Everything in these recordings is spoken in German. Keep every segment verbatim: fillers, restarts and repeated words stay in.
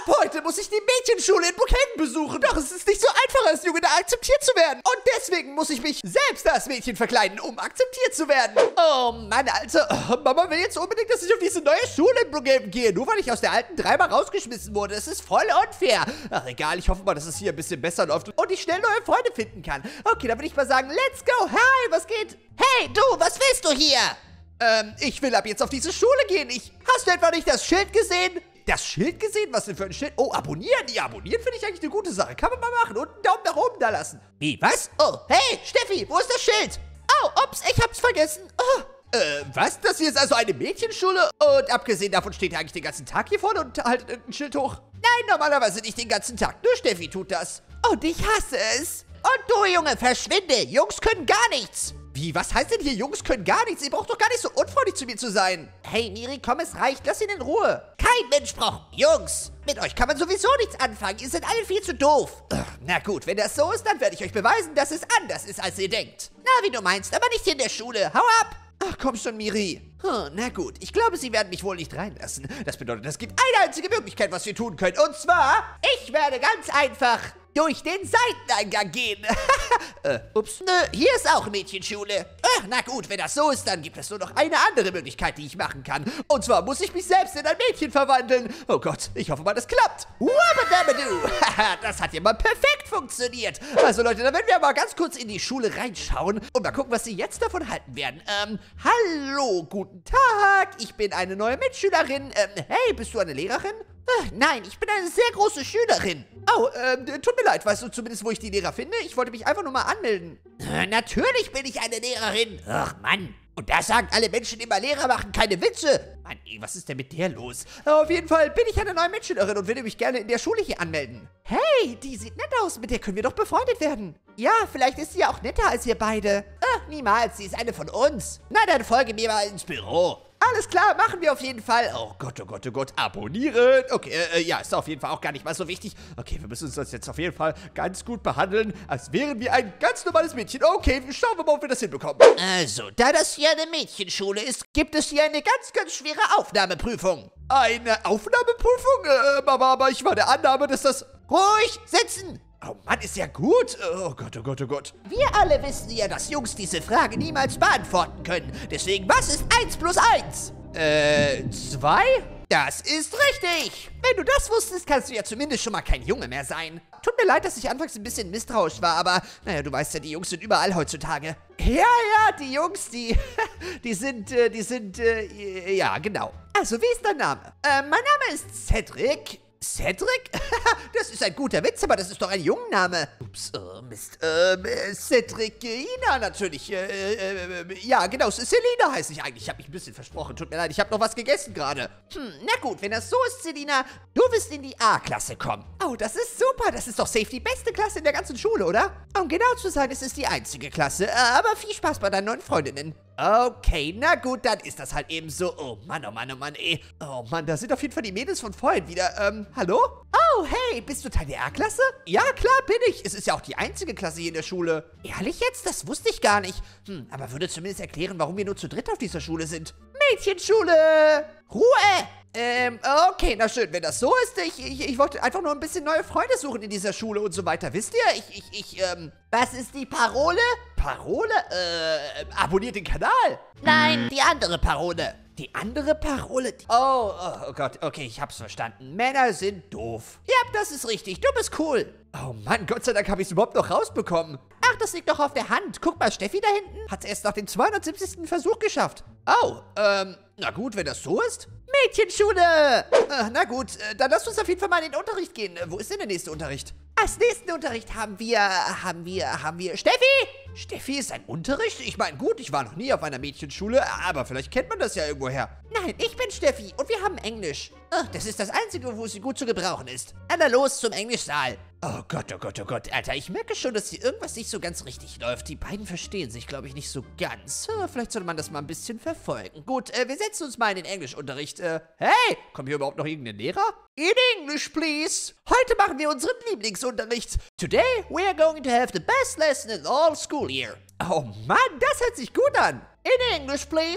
Ab heute muss ich die Mädchenschule in Brookhaven besuchen. Doch es ist nicht so einfach, als Junge da akzeptiert zu werden. Und deswegen muss ich mich selbst als Mädchen verkleiden, um akzeptiert zu werden. Oh Mann, Alter. Oh, Mama will jetzt unbedingt, dass ich auf diese neue Schule in Brookhaven gehe. Nur weil ich aus der alten dreimal rausgeschmissen wurde. Es ist voll unfair. Ach egal, ich hoffe mal, dass es hier ein bisschen besser läuft und ich schnell neue Freunde finden kann. Okay, dann würde ich mal sagen, let's go. Hi, was geht? Hey, du, was willst du hier? Ähm, ich will ab jetzt auf diese Schule gehen. Ich, hast du etwa nicht das Schild gesehen? Das Schild gesehen? Was denn für ein Schild? Oh, abonnieren. Ja, abonnieren finde ich eigentlich eine gute Sache. Kann man mal machen und einen Daumen nach oben da lassen. Wie, was? Oh, hey, Steffi, wo ist das Schild? Oh, ups, ich hab's vergessen. Oh. Äh, was? Das hier ist also eine Mädchenschule? Und abgesehen davon steht er eigentlich den ganzen Tag hier vorne und haltet irgendein Schild hoch? Nein, normalerweise nicht den ganzen Tag. Nur Steffi tut das. Und ich hasse es. Und du, Junge, verschwinde. Jungs können gar nichts. Wie, was heißt denn hier, Jungs können gar nichts? Ihr braucht doch gar nicht so unfreundlich zu mir zu sein. Hey, Miri, komm, es reicht. Lass ihn in Ruhe. Kein Mensch braucht Jungs. Mit euch kann man sowieso nichts anfangen. Ihr seid alle viel zu doof. Ugh, na gut, wenn das so ist, dann werde ich euch beweisen, dass es anders ist, als ihr denkt. Na, wie du meinst, aber nicht hier in der Schule. Hau ab. Ach, komm schon, Miri. Hm, na gut, ich glaube, sie werden mich wohl nicht reinlassen. Das bedeutet, es gibt eine einzige Möglichkeit, was wir tun können. Und zwar, ich werde ganz einfach durch den Seiteneingang gehen. äh, ups. Nö, hier ist auch Mädchenschule. Ach, na gut, wenn das so ist, dann gibt es nur noch eine andere Möglichkeit, die ich machen kann. Und zwar muss ich mich selbst in ein Mädchen verwandeln. Oh Gott, ich hoffe mal, das klappt. Wabadabadoo. Das hat ja mal perfekt funktioniert. Also Leute, dann werden wir mal ganz kurz in die Schule reinschauen und mal gucken, was sie jetzt davon halten werden. Ähm, hallo, guten Tag. Ich bin eine neue Mitschülerin. Ähm, hey, bist du eine Lehrerin? Ach, nein, ich bin eine sehr große Schülerin. Oh, ähm, tut mir leid, weißt du zumindest, wo ich die Lehrer finde? Ich wollte mich einfach nur mal anmelden. Äh, natürlich bin ich eine Lehrerin. Ach, Mann. Und da sagen alle Menschen immer, Lehrer machen keine Witze. Mann, ey, was ist denn mit der los? Auf jeden Fall bin ich eine neue Mitschülerin und würde mich gerne in der Schule hier anmelden. Hey, die sieht nett aus. Mit der können wir doch befreundet werden. Ja, vielleicht ist sie ja auch netter als ihr beide. Ach, niemals. Sie ist eine von uns. Na, dann folge mir mal ins Büro. Alles klar, machen wir auf jeden Fall. Oh Gott, oh Gott, oh Gott, abonnieren. Okay, äh, ja, ist auf jeden Fall auch gar nicht mal so wichtig. Okay, wir müssen uns das jetzt auf jeden Fall ganz gut behandeln, als wären wir ein ganz normales Mädchen. Okay, schauen wir mal, ob wir das hinbekommen. Also, da das hier eine Mädchenschule ist, gibt es hier eine ganz, ganz schwere Aufnahmeprüfung. Eine Aufnahmeprüfung? Äh, aber, aber ich war der Annahme, dass das... Ruhig sitzen! Oh Mann, ist ja gut. Oh Gott, oh Gott, oh Gott. Wir alle wissen ja, dass Jungs diese Frage niemals beantworten können. Deswegen, was ist eins plus eins? Äh, zwei? Das ist richtig. Wenn du das wusstest, kannst du ja zumindest schon mal kein Junge mehr sein. Tut mir leid, dass ich anfangs ein bisschen misstrauisch war, aber naja, du weißt ja, die Jungs sind überall heutzutage. Ja, ja, die Jungs, die, die sind, äh, die sind, äh, ja, genau. Also, wie ist dein Name? Äh, mein Name ist Cedric. Cedric? Das ist ein guter Witz, aber das ist doch ein Jungenname. Ups, oh Mist. Ähm, äh, Cedric Ina natürlich. Äh, äh, äh, ja, genau, Selina heiße ich eigentlich. Ich habe mich ein bisschen versprochen. Tut mir leid, ich habe noch was gegessen gerade. Hm, na gut, wenn das so ist, Selina, du wirst in die A-Klasse kommen. Oh, das ist super. Das ist doch safe die beste Klasse in der ganzen Schule, oder? Um genau zu sein, es ist die einzige Klasse. Äh, aber viel Spaß bei deinen neuen Freundinnen. Okay, na gut, dann ist das halt eben so. Oh Mann, oh Mann, oh Mann, ey. Oh Mann, da sind auf jeden Fall die Mädels von vorhin wieder. Ähm, hallo? Oh, hey, bist du Teil der A-Klasse? Ja, klar, bin ich. Es ist ja auch die einzige Klasse hier in der Schule. Ehrlich jetzt? Das wusste ich gar nicht. Hm, aber würde zumindest erklären, warum wir nur zu dritt auf dieser Schule sind. Mädchenschule! Ruhe! Ähm, okay, na schön, wenn das so ist, ich, ich, ich wollte einfach nur ein bisschen neue Freunde suchen in dieser Schule und so weiter. Wisst ihr, ich, ich, ich, ähm, was ist die Parole? Parole? Äh, abonniert den Kanal. Nein, die andere Parole. Die andere Parole? Die oh, oh, oh Gott, okay, ich hab's verstanden. Männer sind doof. Ja, das ist richtig, du bist cool. Oh Mann, Gott sei Dank habe ich es überhaupt noch rausbekommen. Ach, das liegt doch auf der Hand. Guck mal, Steffi da hinten hat's erst nach dem zweihundertsiebzigsten Versuch geschafft. Oh, ähm, na gut, wenn das so ist. Mädchenschule! Äh, na gut, äh, dann lass uns auf jeden Fall mal in den Unterricht gehen. Äh, wo ist denn der nächste Unterricht? Als nächsten Unterricht haben wir, haben wir, haben wir... Steffi! Steffi ist ein Unterricht? Ich meine, gut, ich war noch nie auf einer Mädchenschule, aber vielleicht kennt man das ja irgendwoher. Nein, ich bin Steffi und wir haben Englisch. Ach, das ist das Einzige, wo sie gut zu gebrauchen ist. Na los zum Englischsaal. Oh Gott, oh Gott, oh Gott, Alter, ich merke schon, dass hier irgendwas nicht so ganz richtig läuft. Die beiden verstehen sich, glaube ich, nicht so ganz. Hm, vielleicht sollte man das mal ein bisschen verfolgen. Gut, äh, wir setzen uns mal in den Englischunterricht. Äh, hey, kommt hier überhaupt noch irgendein Lehrer? In English, please. Heute machen wir unseren Lieblingsunterricht. Today, we are going to have the best lesson in all school year. Oh Mann, das hört sich gut an. In English, please.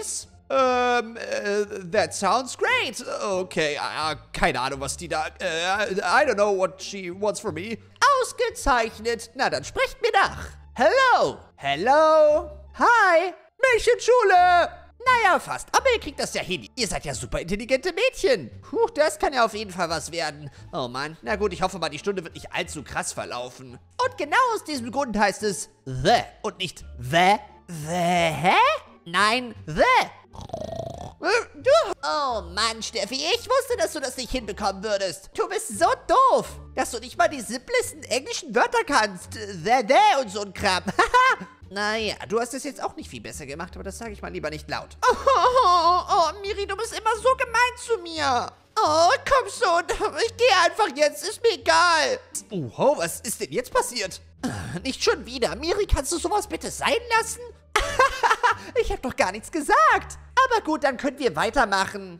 Ähm, äh, that sounds great. Okay, äh, keine Ahnung, was die da, äh, I don't know what she wants from me. Ausgezeichnet. Na, dann sprecht mir nach. Hello. Hello. Hi. Mädchenschule. Naja, fast. Aber ihr kriegt das ja hin. Ihr seid ja super intelligente Mädchen. Puh, das kann ja auf jeden Fall was werden. Oh Mann. Na gut, ich hoffe mal, die Stunde wird nicht allzu krass verlaufen. Und genau aus diesem Grund heißt es the und nicht the. The, hä? Nein, the. Du. Oh Mann, Steffi, ich wusste, dass du das nicht hinbekommen würdest. Du bist so doof, dass du nicht mal die simplesten englischen Wörter kannst. The, the und so ein Kram. Naja, du hast es jetzt auch nicht viel besser gemacht, aber das sage ich mal lieber nicht laut. Oh, oh, oh, oh, Miri, du bist immer so gemein zu mir. Oh, komm schon, ich gehe einfach jetzt, ist mir egal. Oh, was ist denn jetzt passiert? Nicht schon wieder. Miri, kannst du sowas bitte sein lassen? Ich habe doch gar nichts gesagt. Aber gut, dann können wir weitermachen.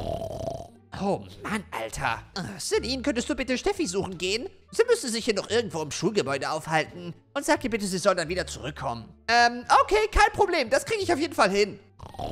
Oh Mann, Alter. Celine, könntest du bitte Steffi suchen gehen? Sie müsste sich hier noch irgendwo im Schulgebäude aufhalten. Und sag ihr bitte, sie soll dann wieder zurückkommen. Ähm, okay, kein Problem. Das kriege ich auf jeden Fall hin.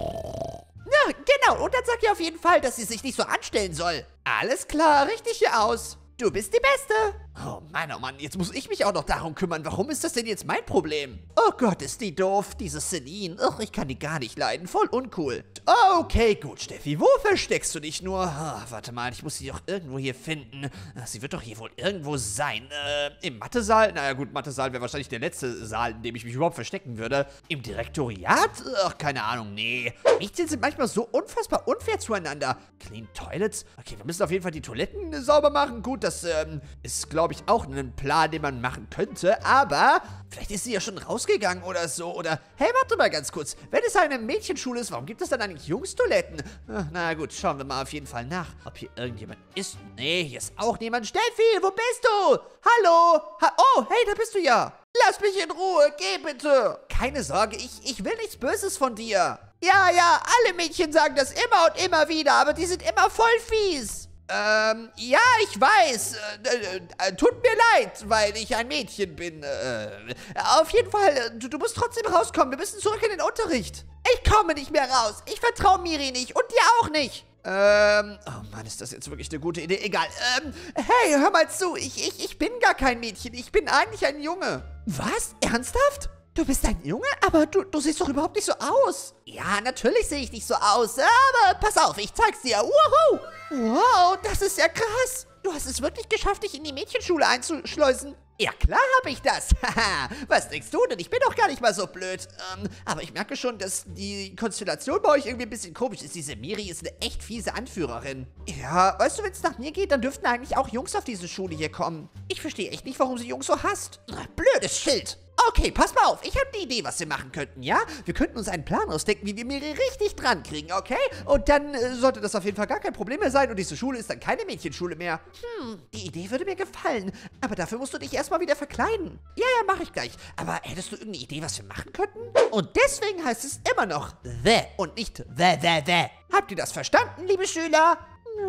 Ja, genau. Und dann sag ihr auf jeden Fall, dass sie sich nicht so anstellen soll. Alles klar, richtig hier aus. Du bist die Beste. Oh Mann, oh Mann, jetzt muss ich mich auch noch darum kümmern. Warum ist das denn jetzt mein Problem? Oh Gott, ist die doof, diese Celine. Ach, ich kann die gar nicht leiden. Voll uncool. Okay, gut, Steffi. Wo versteckst du dich nur? Ah, warte mal, ich muss sie doch irgendwo hier finden. Sie wird doch hier wohl irgendwo sein. Äh, im Mathesaal? Naja gut, Mathesaal wäre wahrscheinlich der letzte Saal, in dem ich mich überhaupt verstecken würde. Im Direktoriat? Ach, keine Ahnung, nee. Mädchen sind manchmal so unfassbar unfair zueinander. Clean Toilets? Okay, wir müssen auf jeden Fall die Toiletten sauber machen. Gut, das ähm, ist, glaube ich, auch ein Plan, den man machen könnte. Aber vielleicht ist sie ja schon rausgegangen oder so. Oder, hey, warte mal ganz kurz. Wenn es eine Mädchenschule ist, warum gibt es dann eigentlich Jungstoiletten? Ach, na gut, schauen wir mal auf jeden Fall nach, ob hier irgendjemand ist. Nee, hier ist auch niemand. Steffi, wo bist du? Hallo? Ha oh, hey, da bist du ja. Lass mich in Ruhe, geh bitte. Keine Sorge, ich, ich will nichts Böses von dir. Ja, ja, alle Mädchen sagen das immer und immer wieder, aber die sind immer voll fies. Ähm, ja, ich weiß. Äh, äh, tut mir leid, weil ich ein Mädchen bin. Äh, auf jeden Fall, du, du musst trotzdem rauskommen. Wir müssen zurück in den Unterricht. Ich komme nicht mehr raus. Ich vertraue Miri nicht und dir auch nicht. Ähm, oh Mann, ist das jetzt wirklich eine gute Idee? Egal. Ähm, hey, hör mal zu. Ich, ich, ich bin gar kein Mädchen. Ich bin eigentlich ein Junge. Was? Ernsthaft? Du bist ein Junge? Aber du, du siehst doch überhaupt nicht so aus. Ja, natürlich sehe ich nicht so aus. Aber pass auf, ich zeig's dir. Wuhu! Wow, das ist ja krass. Du hast es wirklich geschafft, dich in die Mädchenschule einzuschleusen. Ja, klar habe ich das. Haha, was denkst du denn? Ich bin doch gar nicht mal so blöd. Ähm, aber ich merke schon, dass die Konstellation bei euch irgendwie ein bisschen komisch ist. Diese Miri ist eine echt fiese Anführerin. Ja, weißt du, wenn es nach mir geht, dann dürften eigentlich auch Jungs auf diese Schule hier kommen. Ich verstehe echt nicht, warum sie Jungs so hasst. Blödes Schild. Okay, pass mal auf. Ich habe eine Idee, was wir machen könnten, ja? Wir könnten uns einen Plan ausdenken, wie wir Miri richtig dran kriegen, okay? Und dann äh, sollte das auf jeden Fall gar kein Problem mehr sein und diese Schule ist dann keine Mädchenschule mehr. Hm, die Idee würde mir gefallen. Aber dafür musst du dich erstmal wieder verkleiden. Ja, ja, mache ich gleich. Aber hättest du irgendeine Idee, was wir machen könnten? Und deswegen heißt es immer noch the und nicht the, the, the. Habt ihr das verstanden, liebe Schüler?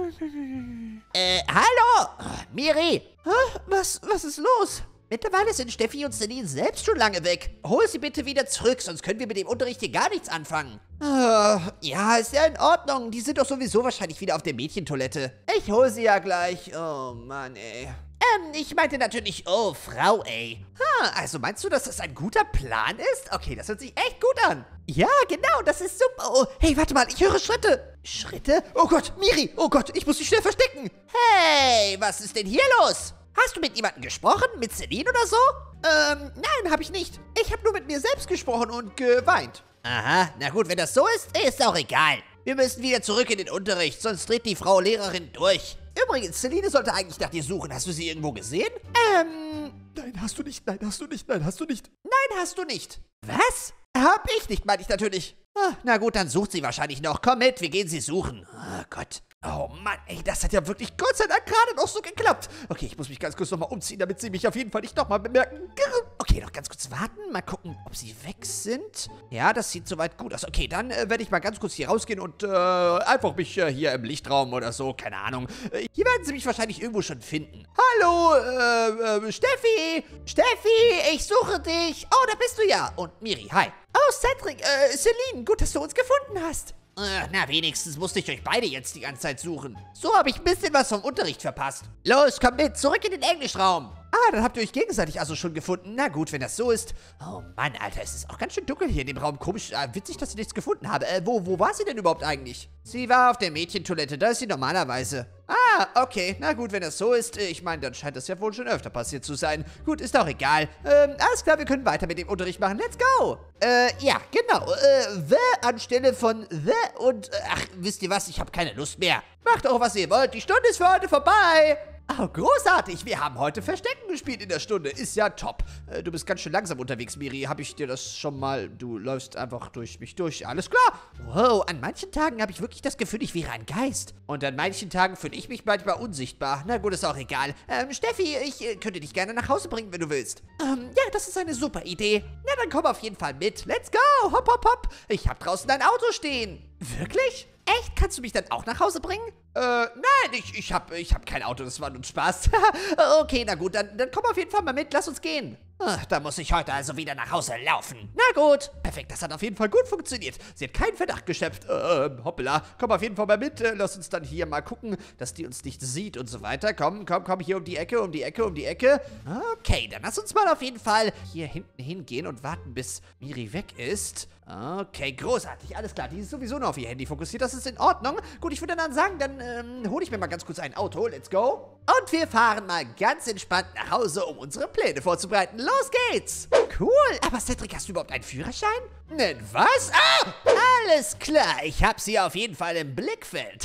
äh, hallo? Miri? Hä? Was, was ist los? Mittlerweile sind Steffi und Celine selbst schon lange weg. Hol sie bitte wieder zurück, sonst können wir mit dem Unterricht hier gar nichts anfangen. Uh, ja, ist ja in Ordnung. Die sind doch sowieso wahrscheinlich wieder auf der Mädchentoilette. Ich hol sie ja gleich. Oh Mann, ey. Ähm, ich meinte natürlich, oh, Frau, ey. Ha, also meinst du, dass das ein guter Plan ist? Okay, das hört sich echt gut an. Ja, genau, das ist super. Oh, hey, warte mal, ich höre Schritte. Schritte? Oh Gott, Miri, oh Gott, ich muss mich schnell verstecken. Hey, was ist denn hier los? Hast du mit jemandem gesprochen? Mit Celine oder so? Ähm, nein, habe ich nicht. Ich habe nur mit mir selbst gesprochen und geweint. Aha, na gut, wenn das so ist, ist auch egal. Wir müssen wieder zurück in den Unterricht, sonst dreht die Frau Lehrerin durch. Übrigens, Celine sollte eigentlich nach dir suchen. Hast du sie irgendwo gesehen? Ähm, nein, hast du nicht, nein, hast du nicht, nein, hast du nicht. Nein, hast du nicht. Was? Hab ich nicht, meine ich natürlich. Ah, na gut, dann sucht sie wahrscheinlich noch. Komm mit, wir gehen sie suchen. Oh Gott. Oh Mann, ey, das hat ja wirklich Gott sei Dank gerade noch so geklappt. Okay, ich muss mich ganz kurz nochmal umziehen, damit sie mich auf jeden Fall nicht nochmal bemerken. Okay, noch ganz kurz warten. Mal gucken, ob sie weg sind. Ja, das sieht soweit gut aus. Okay, dann äh, werde ich mal ganz kurz hier rausgehen und äh, einfach mich äh, hier im Lichtraum oder so, keine Ahnung. Äh, hier werden sie mich wahrscheinlich irgendwo schon finden. Hallo, äh, äh, Steffi! Steffi, ich suche dich. Oh, da bist du ja. Und Miri, hi. Oh, Cedric, äh, Celine, gut, dass du uns gefunden hast. Äh, na, wenigstens musste ich euch beide jetzt die ganze Zeit suchen. So habe ich ein bisschen was vom Unterricht verpasst. Los, kommt mit, zurück in den Englischraum. Ah, dann habt ihr euch gegenseitig also schon gefunden. Na gut, wenn das so ist. Oh Mann, Alter, es ist auch ganz schön dunkel hier in dem Raum. Komisch, äh, witzig, dass ich nichts gefunden habe. Äh, wo, wo war sie denn überhaupt eigentlich? Sie war auf der Mädchentoilette, da ist sie normalerweise. Ah, okay, na gut, wenn das so ist. äh, Ich meine, dann scheint das ja wohl schon öfter passiert zu sein. Gut, ist auch egal. Ähm, alles klar, wir können weiter mit dem Unterricht machen. Let's go. Äh, ja, genau. Äh, the anstelle von the und, äh, ach, wisst ihr was? Ich habe keine Lust mehr. Macht doch, was ihr wollt. Die Stunde ist für heute vorbei. Oh, großartig. Wir haben heute Verstecken gespielt in der Stunde. Ist ja top. Äh, du bist ganz schön langsam unterwegs, Miri. Habe ich dir das schon mal... Du läufst einfach durch mich durch. Alles klar. Wow, an manchen Tagen habe ich wirklich das Gefühl, ich wäre ein Geist. Und an manchen Tagen fühle ich mich manchmal unsichtbar. Na gut, ist auch egal. Ähm, Steffi, ich äh, könnte dich gerne nach Hause bringen, wenn du willst. Ähm, ja, das ist eine super Idee. Na, dann komm auf jeden Fall mit. Let's go. Hopp, hopp, hopp. Ich habe draußen ein Auto stehen. Wirklich? Echt? Kannst du mich dann auch nach Hause bringen? Äh, nein, ich, ich hab, ich hab kein Auto, das war nur Spaß. Okay, na gut, dann, dann komm auf jeden Fall mal mit, lass uns gehen. Ach, da muss ich heute also wieder nach Hause laufen. Na gut. Perfekt, das hat auf jeden Fall gut funktioniert. Sie hat keinen Verdacht geschöpft. Äh, hoppla. Komm auf jeden Fall mal mit. Äh, lass uns dann hier mal gucken, dass die uns nicht sieht und so weiter. Komm, komm, komm, hier um die Ecke, um die Ecke, um die Ecke. Okay, dann lass uns mal auf jeden Fall hier hinten hingehen und warten, bis Miri weg ist. Okay, großartig. Alles klar, die ist sowieso nur auf ihr Handy fokussiert. Das ist in Ordnung. Gut, ich würde dann sagen, dann ähm, hole ich mir mal ganz kurz ein Auto. Let's go. Und wir fahren mal ganz entspannt nach Hause, um unsere Pläne vorzubereiten. Los geht's! Cool, aber Cedric, hast du überhaupt einen Führerschein? Nen, was? Ah! Alles klar, ich hab sie auf jeden Fall im Blickfeld.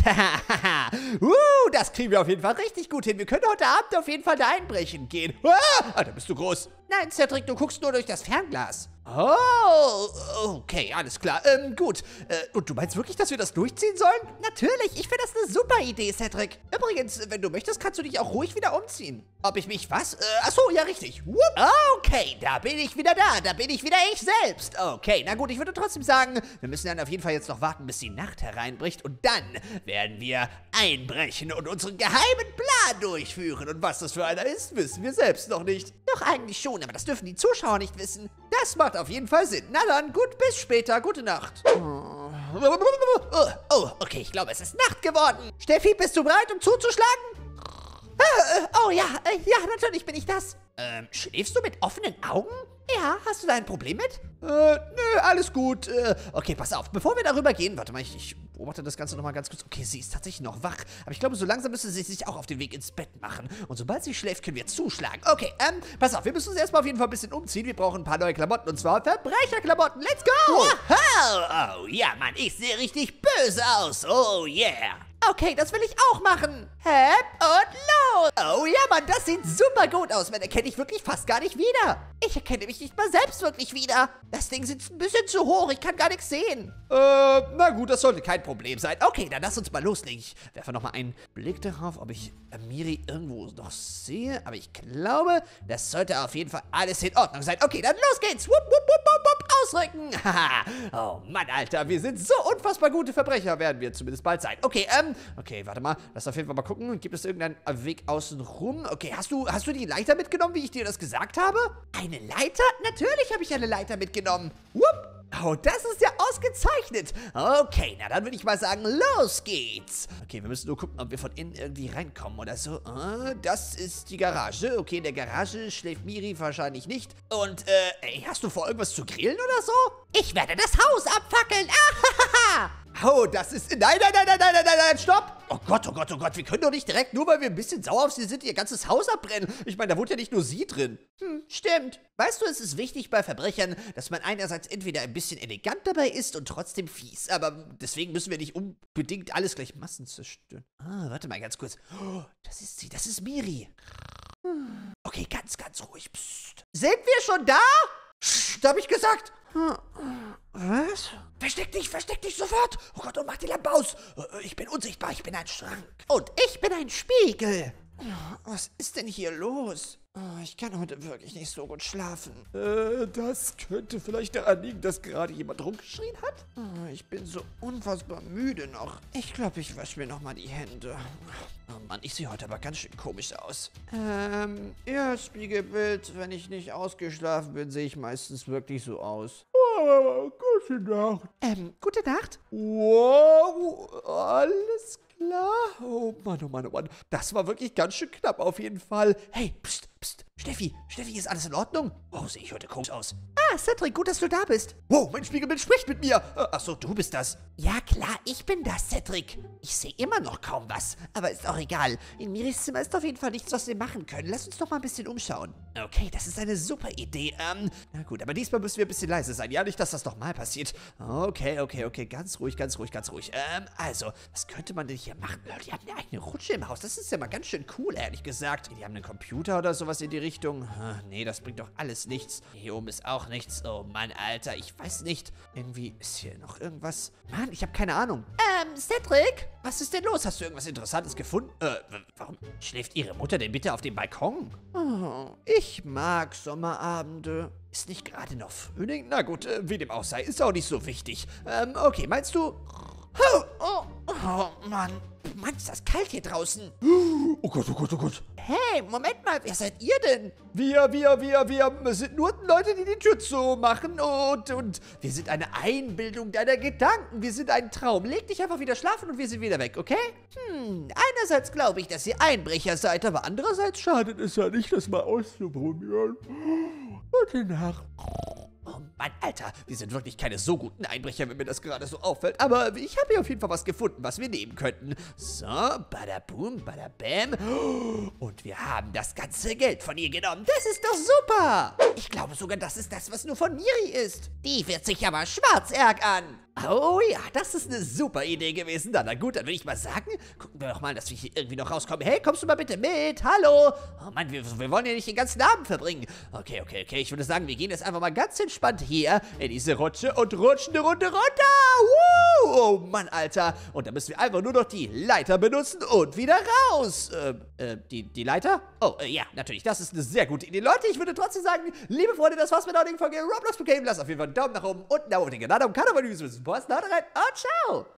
uh, das kriegen wir auf jeden Fall richtig gut hin. Wir können heute Abend auf jeden Fall da einbrechen gehen. Ah, ah, da bist du groß. Nein, Cedric, du guckst nur durch das Fernglas. Oh, okay, alles klar. Ähm, gut. Äh, und du meinst wirklich, dass wir das durchziehen sollen? Natürlich, ich finde das eine super Idee, Cedric. Übrigens, wenn du möchtest, kannst du dich auch ruhig wieder umziehen. Ob ich mich was? Äh, achso, ja, richtig. Whoop. Okay, da bin ich wieder da. Da bin ich wieder ich selbst. Okay, na gut, ich würde trotzdem sagen, wir müssen dann auf jeden Fall jetzt noch warten, bis die Nacht hereinbricht. Und dann werden wir einbrechen und unseren geheimen Plan durchführen. Und was das für einer ist, wissen wir selbst noch nicht. Doch eigentlich schon, aber das dürfen die Zuschauer nicht wissen. Das macht auf jeden Fall Sinn. Na dann, gut, bis später. Gute Nacht. Oh, oh, okay, ich glaube, es ist Nacht geworden. Steffi, bist du bereit, um zuzuschlagen? Oh ja, ja, natürlich bin ich das. Ähm, schläfst du mit offenen Augen? Ja, hast du da ein Problem mit? Äh, nö, alles gut. Äh, okay, pass auf, bevor wir darüber gehen, warte mal, ich, ich beobachte das Ganze nochmal ganz kurz. Okay, sie ist tatsächlich noch wach, aber ich glaube, so langsam müsste sie sich auch auf den Weg ins Bett machen. Und sobald sie schläft, können wir zuschlagen. Okay, ähm, pass auf, wir müssen uns erstmal auf jeden Fall ein bisschen umziehen. Wir brauchen ein paar neue Klamotten, und zwar Verbrecherklamotten. Let's go! Wow! Oh, ja, Mann, ich sehe richtig böse aus. Oh, yeah. Okay, das will ich auch machen. Hep und los. Oh ja, Mann, das sieht super gut aus. Man erkenne ich wirklich fast gar nicht wieder. Ich erkenne mich nicht mal selbst wirklich wieder. Das Ding sitzt ein bisschen zu hoch. Ich kann gar nichts sehen. Äh, na gut, das sollte kein Problem sein. Okay, dann lass uns mal loslegen. Ich werfe nochmal einen Blick darauf, ob ich Miri irgendwo noch sehe. Aber ich glaube, das sollte auf jeden Fall alles in Ordnung sein. Okay, dann los geht's. Wupp, wupp, wupp, wupp, wupp, ausrücken. Haha. Oh Mann, Alter, wir sind so unfassbar gute Verbrecher, werden wir zumindest bald sein. Okay, ähm, okay, warte mal. Lass auf jeden Fall mal gucken. Gibt es irgendeinen Weg außen rum? Okay, hast du, hast du die Leiter mitgenommen, wie ich dir das gesagt habe? Eine Leiter? Natürlich habe ich eine Leiter mitgenommen. Wupp. Oh, das ist ja ausgezeichnet. Okay, na dann würde ich mal sagen, los geht's. Okay, wir müssen nur gucken, ob wir von innen irgendwie reinkommen oder so. Ah, das ist die Garage. Okay, in der Garage schläft Miri wahrscheinlich nicht. Und, äh, ey, hast du vor, irgendwas zu grillen oder so? Ich werde das Haus abfackeln. Ah, oh, das ist... Nein, nein, nein, nein, nein, nein, nein, stopp! Oh Gott, oh Gott, oh Gott, wir können doch nicht direkt, nur weil wir ein bisschen sauer auf sie sind, ihr ganzes Haus abbrennen. Ich meine, da wohnt ja nicht nur sie drin. Hm, stimmt. Weißt du, es ist wichtig bei Verbrechern, dass man einerseits entweder ein bisschen elegant dabei ist und trotzdem fies. Aber deswegen müssen wir nicht unbedingt alles gleich Massen zerstören. Ah, warte mal ganz kurz. Oh, das ist sie, das ist Miri. Okay, ganz, ganz ruhig. Psst. Sind wir schon da? Psst, hab ich gesagt. Was? Versteck dich, versteck dich sofort. Oh Gott, und mach die Lampe aus. Ich bin unsichtbar, ich bin ein Schrank. Und ich bin ein Spiegel. Was ist denn hier los? Oh, ich kann heute wirklich nicht so gut schlafen. Äh, das könnte vielleicht daran liegen, dass gerade jemand rumgeschrien hat. Oh, ich bin so unfassbar müde noch. Ich glaube, ich wasche mir nochmal die Hände. Oh Mann, ich sehe heute aber ganz schön komisch aus. Ähm, ja, Spiegelbild. Wenn ich nicht ausgeschlafen bin, sehe ich meistens wirklich so aus. Oh, gute Nacht. Ähm, gute Nacht. Wow, alles klar. Oh Mann, oh Mann, oh Mann. Das war wirklich ganz schön knapp auf jeden Fall. Hey, pst, pst. Steffi, Steffi, ist alles in Ordnung? Oh, sehe ich heute komisch aus. Ah, Cedric, gut, dass du da bist. Wow, mein Spiegelbild spricht mit mir. Achso, du bist das. Ja, klar, ich bin das, Cedric. Ich sehe immer noch kaum was, aber ist auch egal. In Miris Zimmer ist auf jeden Fall nichts, was wir machen können. Lass uns doch mal ein bisschen umschauen. Okay, das ist eine super Idee. Ähm, na gut, aber diesmal müssen wir ein bisschen leise sein. Ja, nicht, dass das nochmal passiert. Okay, okay, okay, ganz ruhig, ganz ruhig, ganz ruhig. Ähm, also, was könnte man denn hier machen? Die haben eine eigene Rutsche im Haus. Das ist ja mal ganz schön cool, ehrlich gesagt. Die haben einen Computer oder sowas in die Richtung. Ah, nee, das bringt doch alles nichts. Hier oben ist auch nichts. Oh Mann, Alter, ich weiß nicht. Irgendwie ist hier noch irgendwas. Mann, ich habe keine Ahnung. Ähm, Cedric? Was ist denn los? Hast du irgendwas Interessantes gefunden? Äh, warum schläft Ihre Mutter denn bitte auf dem Balkon? Oh, ich mag Sommerabende. Ist nicht gerade noch Frühling? Na gut, äh, wie dem auch sei, ist auch nicht so wichtig. Ähm, okay, meinst du... Oh, oh, oh Mann. Mann, ist das kalt hier draußen. Oh Gott, oh Gott, oh Gott. Hey, Moment mal, wer seid ihr denn? Wir, wir, wir, wir sind nur Leute, die die Tür zu machen und, und wir sind eine Einbildung deiner Gedanken. Wir sind ein Traum. Leg dich einfach wieder schlafen und wir sind wieder weg, okay? Hm, einerseits glaube ich, dass ihr Einbrecher seid, aber andererseits schadet es ja nicht, das mal auszuprobieren. Gute Nacht. Oh Mann, Alter, wir sind wirklich keine so guten Einbrecher, wenn mir das gerade so auffällt. Aber ich habe hier auf jeden Fall was gefunden, was wir nehmen könnten. So, badaboom, badabam. Und wir haben das ganze Geld von ihr genommen. Das ist doch super. Ich glaube sogar, das ist das, was nur von Miri ist. Die wird sich aber schwarz ärgern. Oh ja, das ist eine super Idee gewesen. Na, na gut, dann würde ich mal sagen, gucken wir doch mal, dass wir hier irgendwie noch rauskommen. Hey, kommst du mal bitte mit? Hallo? Oh Mann, wir, wir wollen ja nicht den ganzen Abend verbringen. Okay, okay, okay, ich würde sagen, wir gehen jetzt einfach mal ganz entspannt hier in diese Rutsche und rutschen eine Runde runter. Woo! Oh Mann, Alter. Und dann müssen wir einfach nur noch die Leiter benutzen und wieder raus. Äh, äh, die, die Leiter? Oh, äh, ja, natürlich, das ist eine sehr gute Idee. Leute, ich würde trotzdem sagen, liebe Freunde, das war's mit der heutigen Folge Roblox Game. Lasst auf jeden Fall einen Daumen nach oben und einen Abo auf den Kanal. Und kann aber nicht wissen, was rein. Und ciao.